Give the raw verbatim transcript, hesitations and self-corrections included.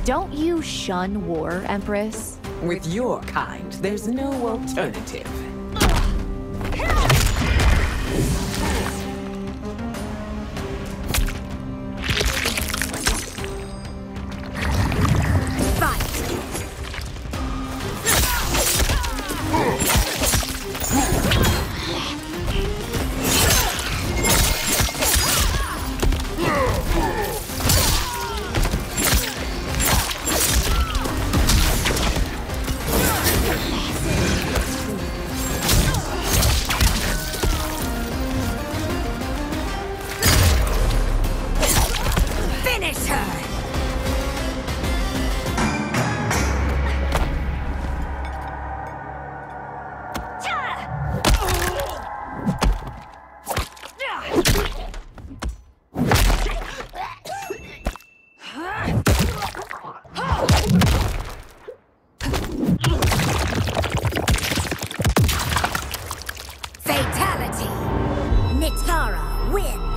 Don't you shun war, Empress? With your kind, there's no alternative. Fatality! Nitara wins!